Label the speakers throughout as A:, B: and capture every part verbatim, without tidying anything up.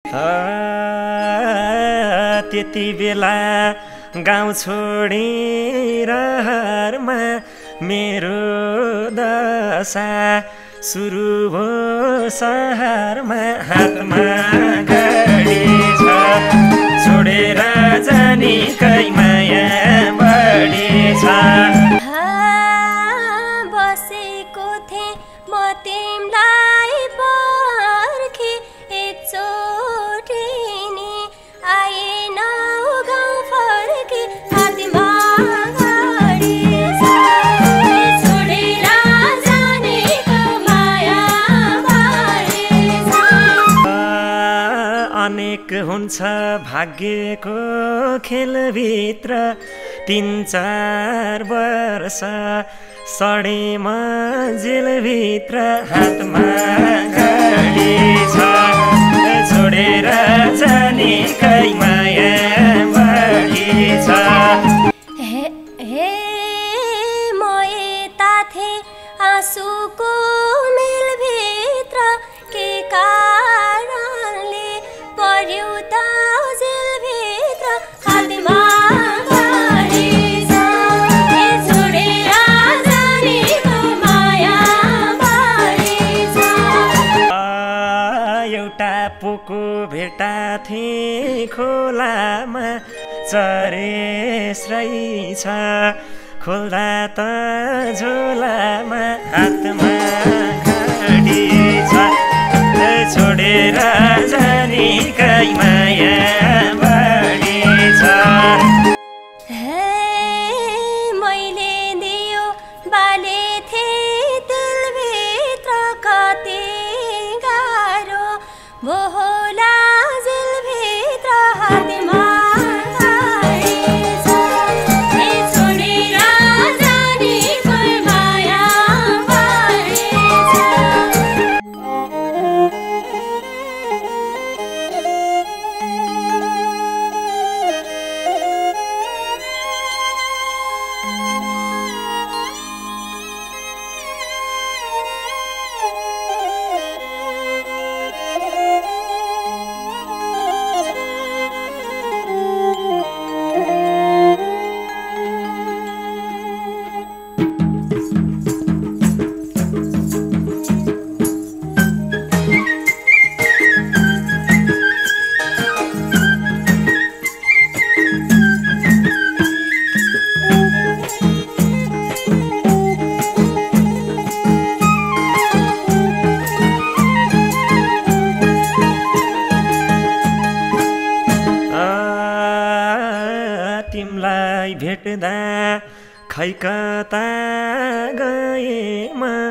A: त्यति बेला गाउँ छोडेर रहरमा मेरो दशा सुरु भो सहरमा हातमा घडी छ छोडेर जाने कै माया बढी छ
B: बसेको थिएँ म तिमीलाई पर्खे एकचोटि नि आएन गाउँ फर्के हातमा घडी छ छोडेर जानेको माया बढी छ
A: अनेक हुन्छ भाग्यको खेलभित्र तीन चार वर्ष सडेमा जेलभित्र हातमा घडी छ छोडेर जाने कै माया बढी छ
B: हे हे म यता थिएँ आँसुको मेलभित्र के कारणले पर्यो त जेलभित्र हातमा घडी छ छोडेर जानेको माया बढी छ
A: एउटा पोको भेटा थिए खोलामा चरेस्रै छ खोल्दा त झोलामा हातमा घडी छ छोडेर जाने कै माया बढी छ
B: मैले दियो बाले थिएँ दिलभित्र कति गाह्रो भो होला जेलभित्र हातमा घडी छ छोडेर जानेको माया बढी छ
A: तिमलाई भेट्दा खै कता गएमा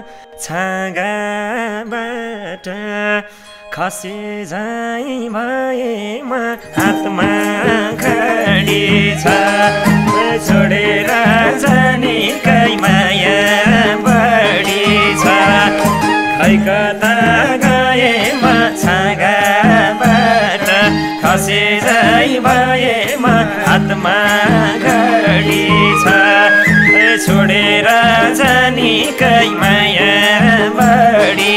A: छाँगाबाट खसे झै भएमा हातमा घडी छ छोडेर जाने कै माया बढी छ खै कता गएमा छाँगाबाट खसे झै भएमा हातमा घडी छ छोडेर जाने कै माया बढी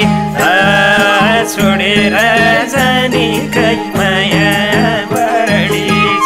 A: छोडेर जाने कै माया बढी छ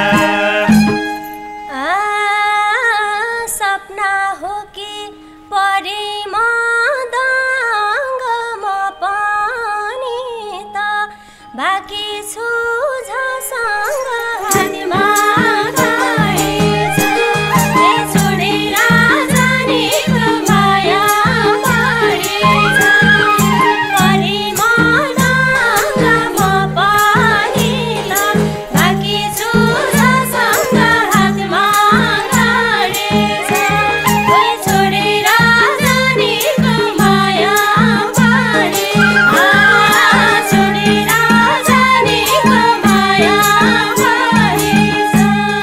B: सपना हो कि परे म दङ्ग म पनि त बाँकी छु झसँग हातमा घडी छ छोडेर जानेको माया बढी छ परे म दङ्ग म पनि त बाँकी छु झसँग हातमा घडी छ छोडेर जानेको माया बढी छोडेर जानेको माया बढी छ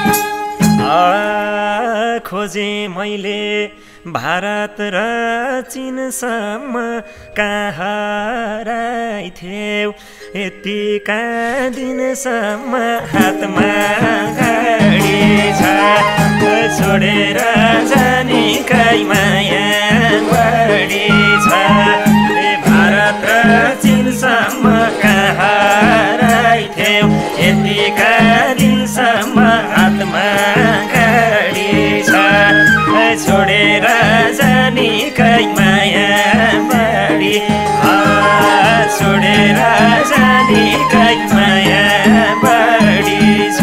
A: खोजे मैले भारत र चीनसम्म कहाँ हराइथ्यौ यतिका दिनसम्म हातमा घडी छ छोडेर जाने कै माया बढी छ भारत र चीनसम्म कहाँ माया बढी छ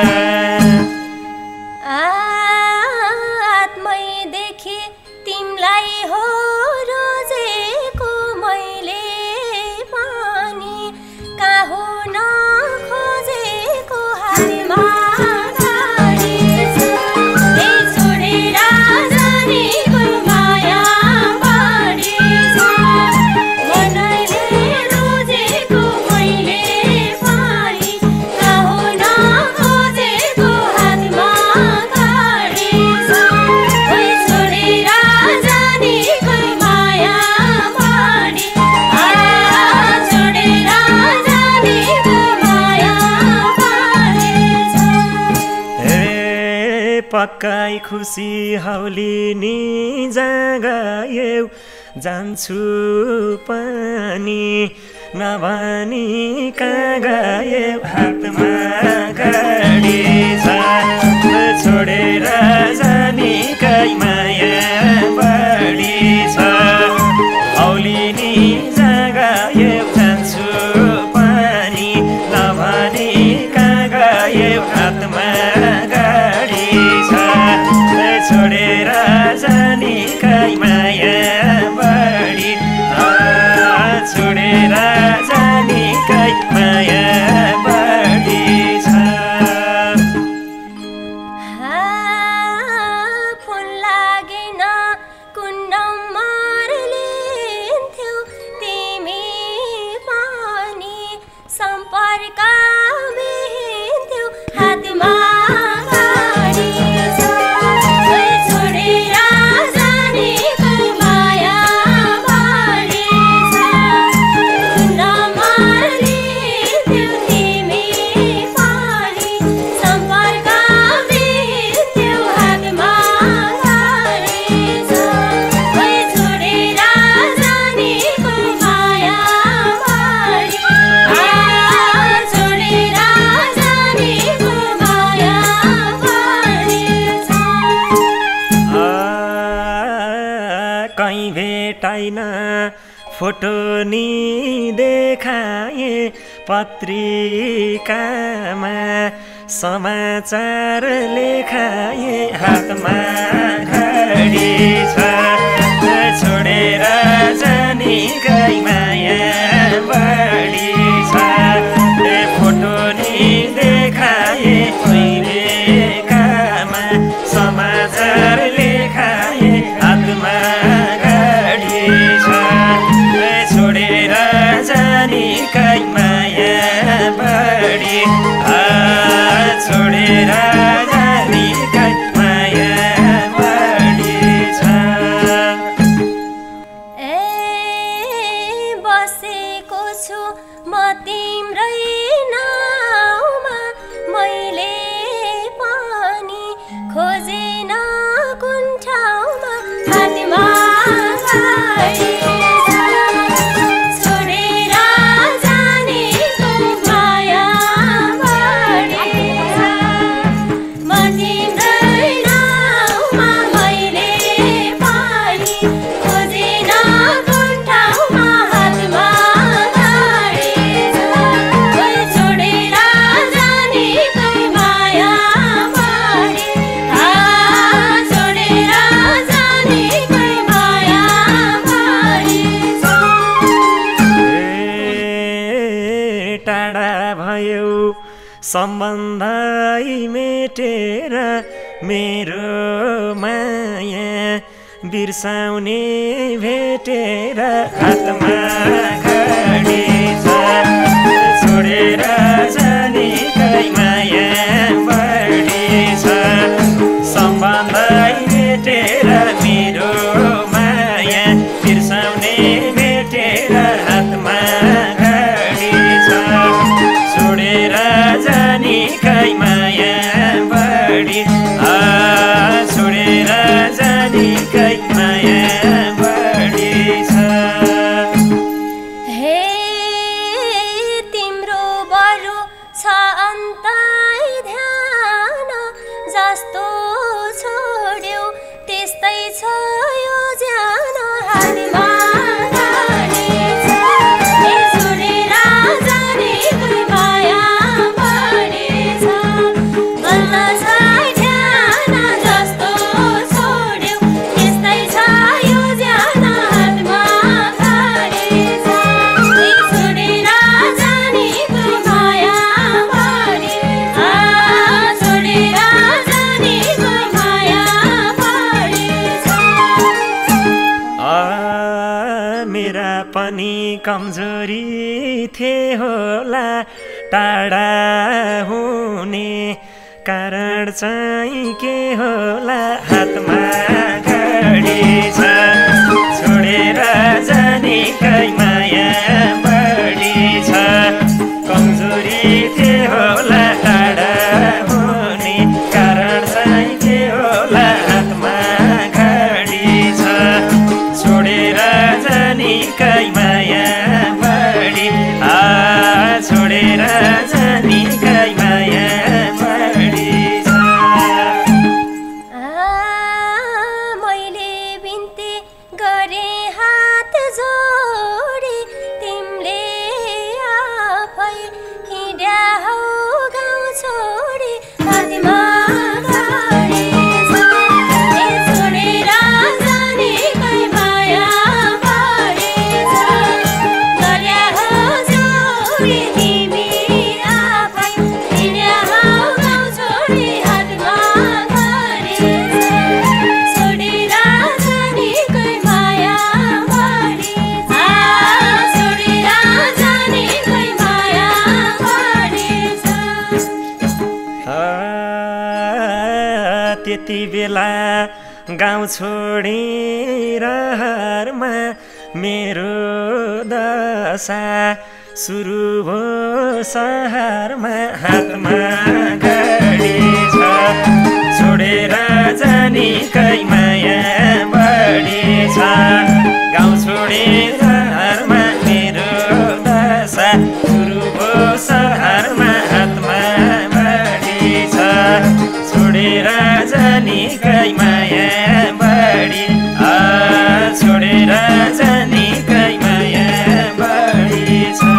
B: आत्मैदेखि तिमलाई हो रोजेको मैले पानी कहाँ हो नखोजेको हातमा गाडी छ ए छोडेर जानेको माया बढी छ मनैले रोजेको मैले पानी कहाँ हो नखोजेको हातमा गाडी छ ए छोडेर जानेको माया बढी आ छोडेर जानेको माया बढी छ
A: ए पक्कै खुसी हौलिनी जगायौ जान्छु पनि नभनी कहाँ गयौ हातमा गाडी छ छोडेर जानेकै माया बढी छ हौलिनी जगायौ जान्छु पनि नभनी कहाँ गयौ हातमा गाडी छ छोडेर जानेकै माया बढी आ, छोडेर जानेकै माया बढी छ
B: फोन लागेन कुण्डम मारलिन्थ्यौ तिमी पनि सम्पर्क मिन्थ्यौ हातमा गाडी छ ए छोडेर जानेको माया बढी छ कुण्डम मारलिन्थ्यौ तिमी पनि सम्पर्क मिन्थ्यौ हातमा गाडी छ ए छोडेर जानेको माया बढी आ छोडेर जानेको माया बढी छ
A: आ, कहीँ भेटाइन फोटो नि देखाए पत्रिकामा समाचार लेखाए हातमा घडी छ छोडेर जानेकै माया बढी छ ए फोटो नि देखाए पहिलेकामा समाचार लेखाए हातमा घडी छ ए छोडेर जानेकै माया बढी आ छोडेर जानेकै माया बढी छ
B: ए बसेको छु म तिम्रै नाउँमा मैले पनि खोजेन कुन ठाउँमा हातमा गाडी छ छोडेर जानेको माया बढी छ म तिम्रै नाउँमा मैले पनि खोजेन कुन ठाउँमा हातमा गाडी छ ए छोडेर जानेकै माया बढी आ छोडेर जानेकै माया बढी छ
A: ए टाढा भयो सम्बन्ध मेटेर मेरो माया बिर्साउने भेटेर हातमा घडी छ छोडेर जानेकै माया बढी छ सम्बन्ध मेटेर मेरो माया बिर्साउने भेटेर हातमा घडी छ छोडेर जानेकै माया बढी आ छोडेर जानेकै माया बढी छ
B: हे तिम्रो
A: कमजोरी थिए होला टाढा हुने कारण चाहिँ के होला हातमा घडी छ छोडेर जानेकै माया बढी छ कमजोरी थिए होला टाढा हुने कारण चाहिँ के होला हातमा घडी छ छोडेर जानेकै माया बढी आ छोडेर जानेकै माया त्यति बेला गाउँ छोडेर रहरमा मेरो दशा सुरु भो सहरमा हातमा घडी छ छोडेर जानेकै माया बढी छ गाउँ छोडेर रहरमा मेरो दशा सुरु भो सहरमा हातमा बढी छ छोडेर जानेकै माया बढी आ छोडेर जानेकै माया बढी छ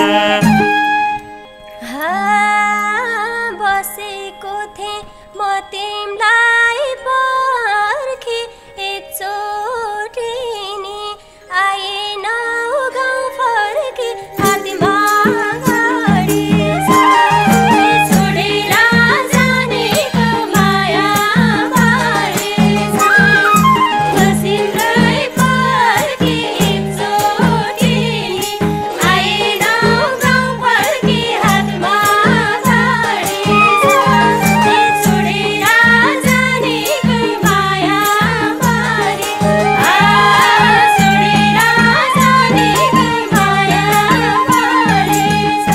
B: बसेको थिएँ म तिमीलाई पर्खे एकचोटि नि आएन गाउँ फर्के हातमा घडी छ छोडेर जानेको माया बढी छ बसिन्दै पर्खे एकचोटि नि आएन गाउँ फर्के हातमा घडी छ छोडेर जानेकै माया बढी आ छोडेर जानेकै माया बढी छ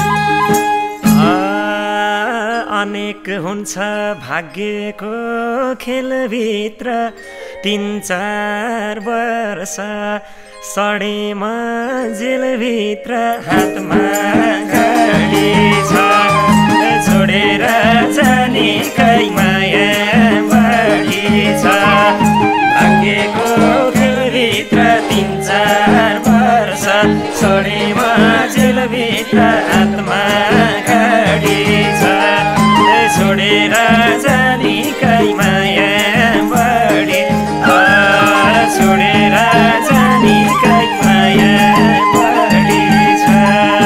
A: अनेक हुन्छ भाग्यको खेलभित्र तीन चार वर्ष सडेमा जेलभित्र हातमा घडी छ छोडेर जानेकै माया बढी छ भाग्यको खेलभित्र तीन चार वर्ष सडेमा जेलभित्र हातमा घडी छ छोडेर जानेकै माया बढी आ छोडेर जानेकै माया बढी छ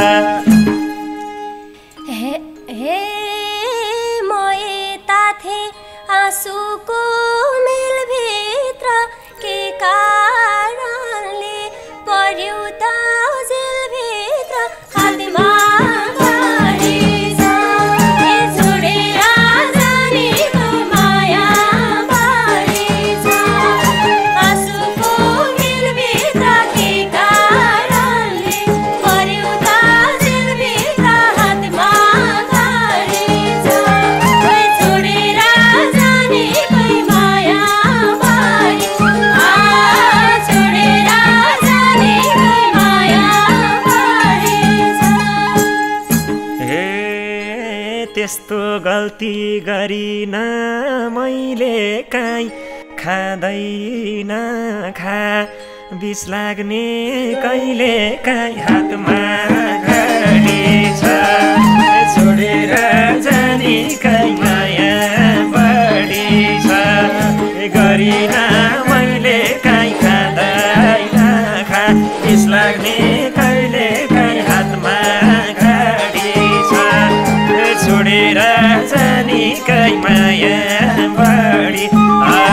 B: हे हे म यता थिएँ आँसुको मेलभित्र के कारणले पर्यो त जेलभित्र हातमा घडी छ छोडेर जानेको माया बढी छ आँसुको मेलभित्र के कारणले पर्यो त जेलभित्र हातमा घडी छ छोडेर जानेकै माया बढी आ छोडेर जानेकै माया बढी छ
A: हे त्यस्तो गल्ती गरिन मैले काहीँ खाँदैन खा बिस लाग्ने कहिले काहीँ हातमा घडी छ छोडेर जानेकै माया बढी छ गरिन मैले काहीँ खाँदैन खा बिस लाग्ने कहिले काहीँ हातमा घडी छ छोडेर जानेकै माया बढी आ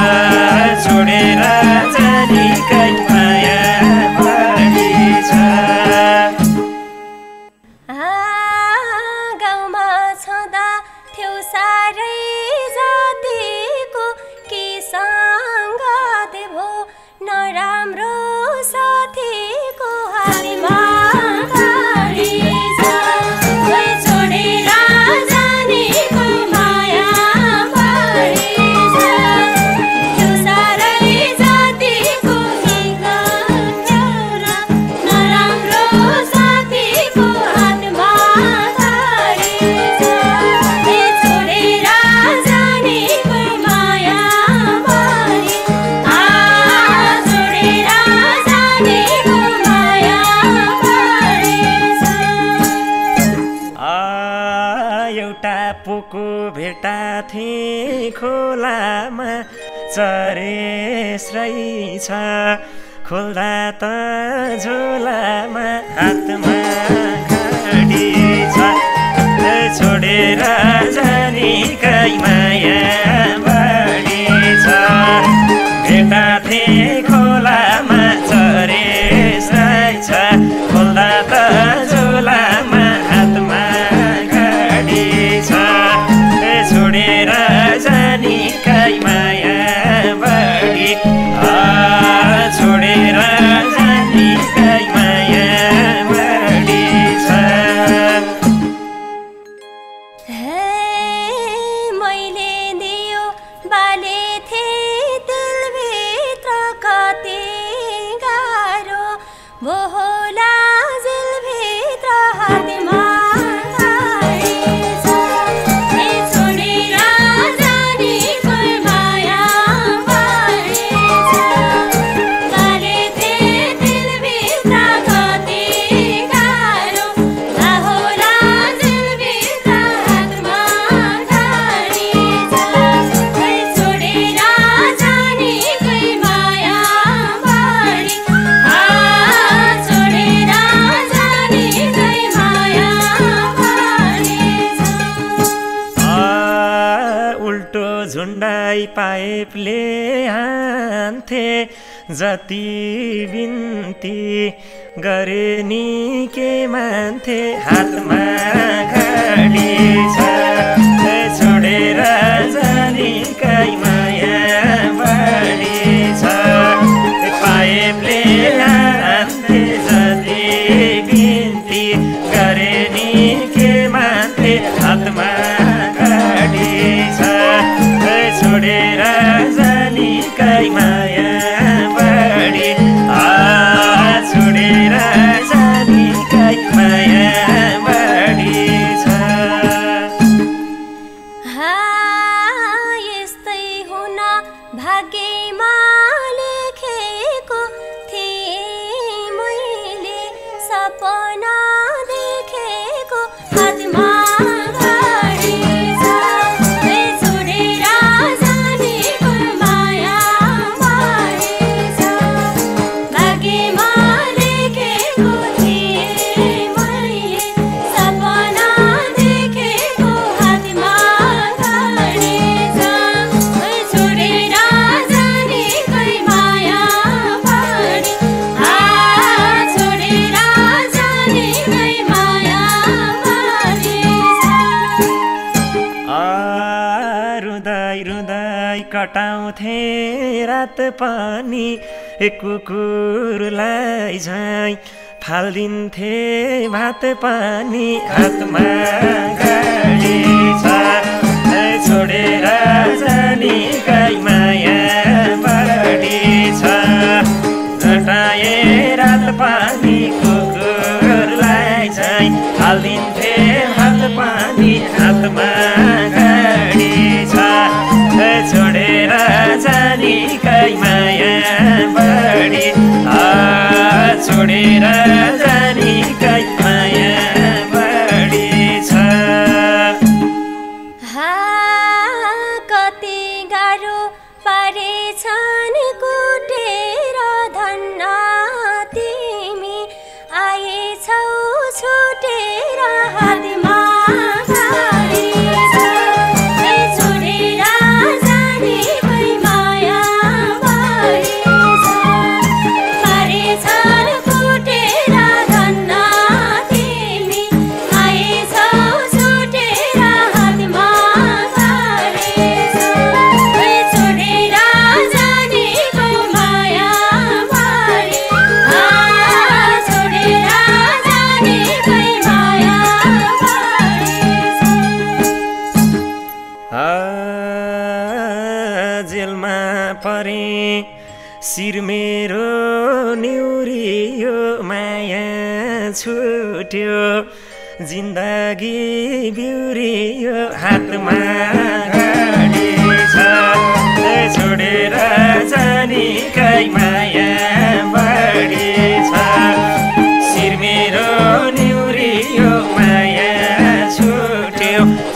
A: छोडेर जानेकै माया बढी छ एउटा पोको भेटाथे खोलामा चरेस रहेछ खोल्दा त झोलामा हातमा घडी छ छोडेर जानेकै माया बढी छ भेटाथे खोलामा चरेस रहेछ खोल्दा त झोलामा हातमा घडी छ छोडेर जानेकै माया बढी छोडेर जानेकै माया बढी छ
B: मैले दियो बाले थिए दिलभित्र कति गाह्रो बोला दिलभित्र हातमा
A: झुन्डाई पाइपले हान्थे जति बिन्ती गरे नि के मान्थे हातमा घडी छ छोडेर जानेकै माया बढी छ पाइपले हान्थे जति बिन्ती गरे नि के मान्थे हातमा घडी छ छोडेर जानेकै माया बढी छोडेर जानेकै माया बढी छ
B: यस्तै हुन भाग्यमा लेखेको थिएँ मैले सपना देखेको हातमा
A: कटाउँथे रात पानी कुकुरलाई झैँ फाल्दिन्थे भात पानी हातमा घडी छ छोडेर जानेकै माया बढी छ घटाए रात पानी कुकुरलाई झैँ फाल्दिन्थे भात पानी हातमा घडी छ छोडेर जानेकै माया बढी छोडेर जानेकै माया बढी छ
B: कति गाह्रो परेछ नि कुटेर धन्न तिमी आएछौ छुटेर हातमा
A: जेलमा परे शिर मेरो निउरियो माया छुट्यो जिन्दगी बिउरियो हातमा घडी छ छोडेर जानेकै माया बढी छ शिर मेरो निउरियो माया छुट्यो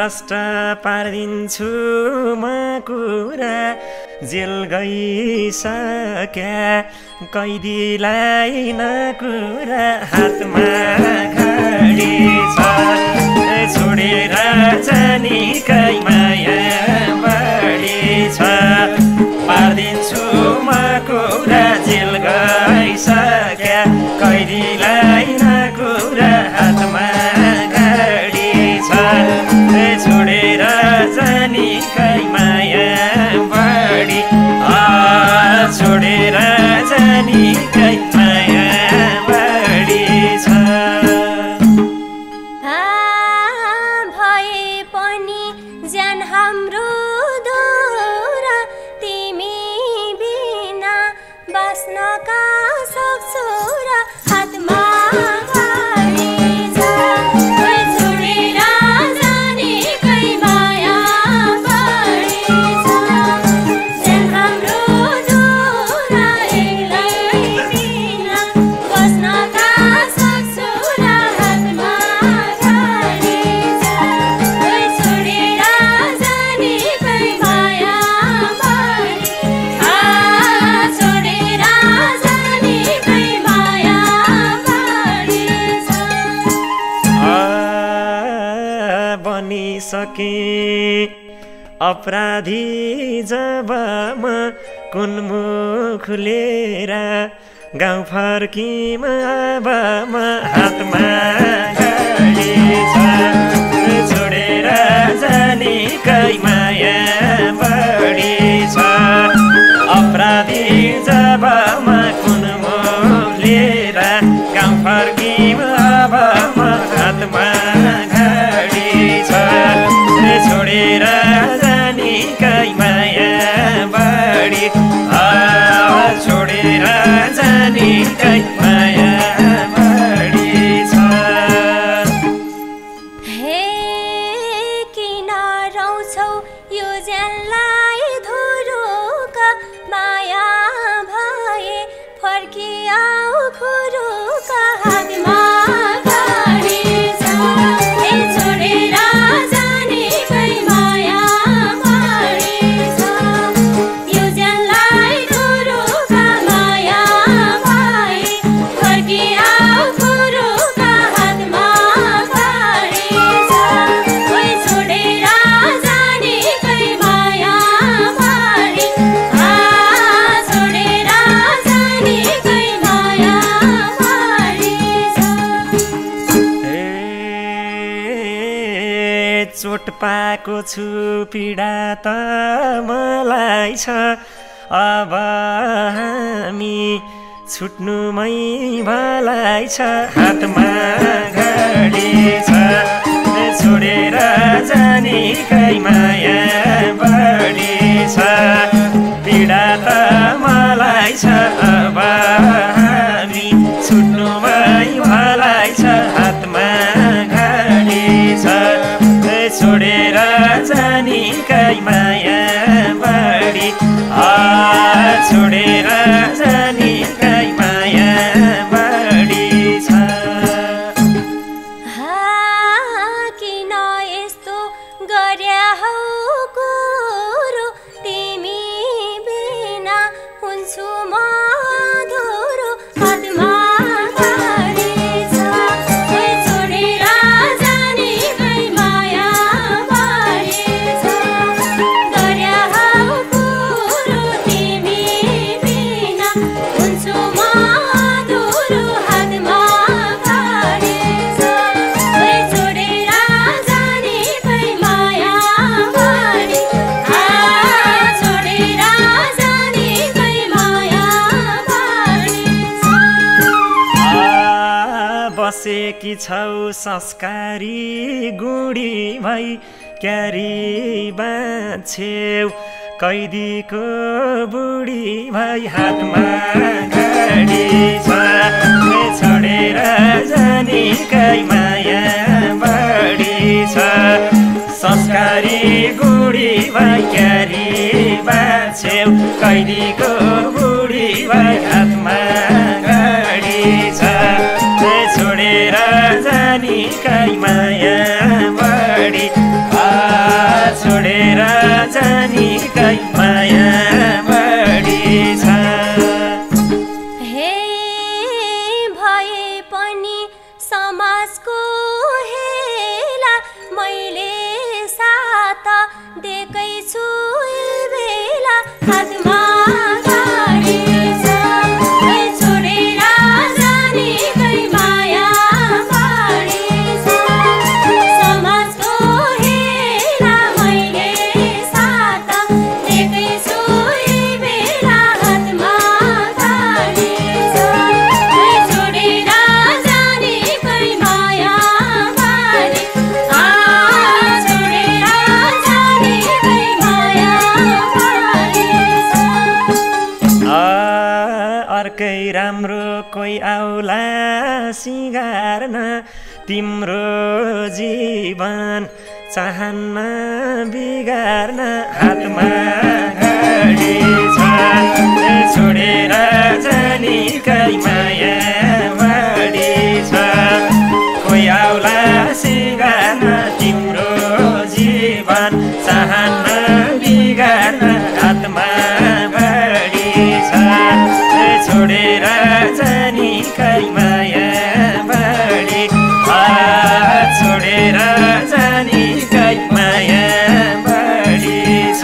A: प्रष्ट पारिदिन्छु म कुरा जेल गइसक्या कैदीलाई न कुरा हातमा घडी छ छोडेर जाने कै माया बढी छ पारिदिन्छु म कुरा जेल गइसक्या कैदीलाई न कुरा हातमा घडी छ छोडेर जाने कै माया बढी छोडेर जाने कै माया बढी छ
B: भए पनि ज्यान हाम्रो दोहोरा तिमी बिना बस्नका सक्छु र हातमा घडी छ छोडेर जाने कै माया बढी छ ज्यान हाम्रो दोहोरा एक्लै बिना बस्नका सक्छु र हातमा घडी छ छोडेर जाने कै माया बढी छोडेर जाने कै माया बढी छ
A: बनिसके अपराधी जब म कुन मुख लिएर गाउँ फर्किम अब म हातमा घडी छ छोडेर जाने कै माया बढी छ अपराधी जब म कुन मुख लिएर गाउँ फर्किम अब म हातमा घडी छ छोडेर जाने कै माया बढी छोडेर जाने कै माया बढी छ
B: हे किन रौछौ यो ज्यानलाई धुरुका माया भए फर्किआऊ खुरुका हातमा घडी छ हे छोडेर जाने कै माया बढी छ यो ज्यानलाई धुरुका माया भए फर्किआऊ खुरुका हातमा घडी छ छोडेर जाने कै माया बढी छोडेर जाने कै माया बढी छ
A: चोट पाएको छु पीडा त मलाई छ अब हामी छुट्नुमै भलाइ छ हातमा घडी छ छोडेर जाने कै माया बढी छ पीडा त मलाई छ अब हामी छुट्नुमै भलाइ छ हातमा घडी छ छोडेर जाने कै माया बढी छोडेर जाने कै माया बढी छ
B: किन यस्तो गर्या हौ कुरो तिमी बिना हुन्छु म अधुरो हातमा घडी छ छोडेर जाने कै माया बढी छ गर्या हौ कुरो तिमी बिना हुन्छु म अधुरो हातमा घडी छ छोडेर जाने कै माया बढी छोडेर जाने कै माया बढी छ
A: बसेकी छौ संस्कारी गुडी भई क्यारी बाछेउ कैदीको बुढी भई हातमा घडी छ छोडेर जाने कै माया बढी छ संस्कारी गुडी भई क्यारी बाछेउ कैदीको बुढी भई हातमा घडी छ छोडेर जाने कै माया बढी सिँगार्न तिम्रो जीवन चाहन्न बिगार्न हातमा घडी छ छोडेर जाने कै माया बढी छ कोही आउला सिँगार्न तिम्रो जीवन चाहन्न बिगार्न हातमा घडी छ छोडेर जाने कै माया बढी छोडेर जाने कै माया बढी छ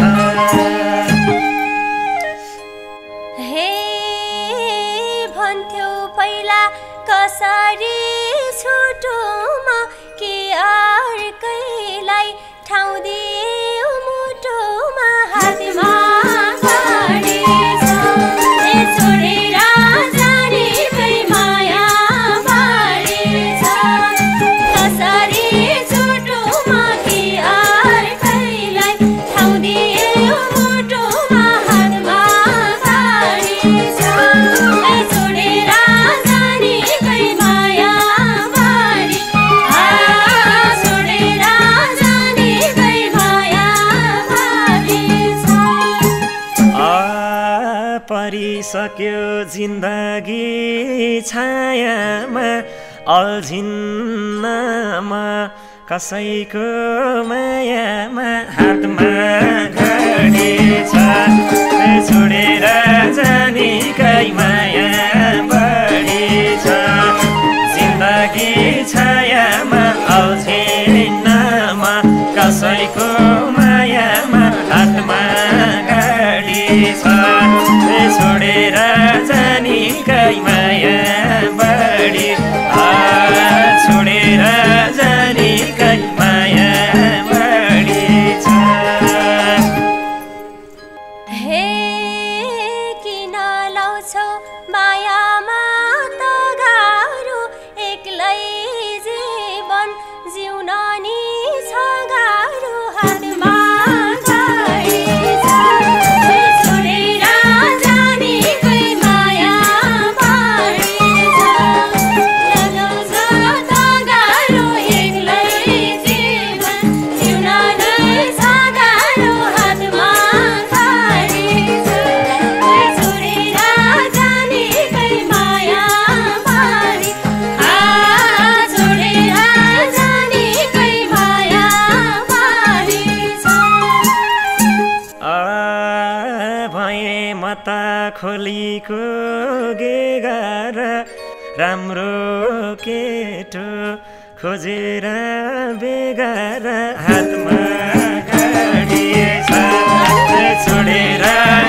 B: हे भन्थ्यौ पहिला कसरी छुटुमा कि अर्कैलाई ठाउँ दियो मुटुमा हातमा घडी छ छोडेर जाने कै माया बढी छ कसरी छुटुमा कि अर्कैलाई ठाउँ दियो मुटुमा हातमा घडी छ छोडेर जाने कै माया बढी छोडेर जाने कै माया बढी छ
A: परिसक्यो जिन्दगी छायामा अल्झिन्नमा कसैको मायामा हातमा घडी छ छोडेर जाने कै माया बढी छ जिन्दगी छायामा अल्झिन्नमा कसैको मायामा हातमा घडी छ छोडेर जाने कै माया बढी छोडेर जाने कै माया बढी छ
B: हे किन लाउँछौ मायामा त गाह्रो एक्लै जीवन जिउन नि छ गाह्रो हातमा घडी छ छोडेर जाने कै माया बढी छ लगाउँछ त गाह्रो एक्लै जीवन जिउन नै छ गाह्रो हातमा घडी छ छोडेर जाने कै माया बढी छोडेर जाने कै माया बढी छ
A: भए म त खोलीको गेगार राम्रो केटो खोजेर बेगार हातमा घडी छ छोडेर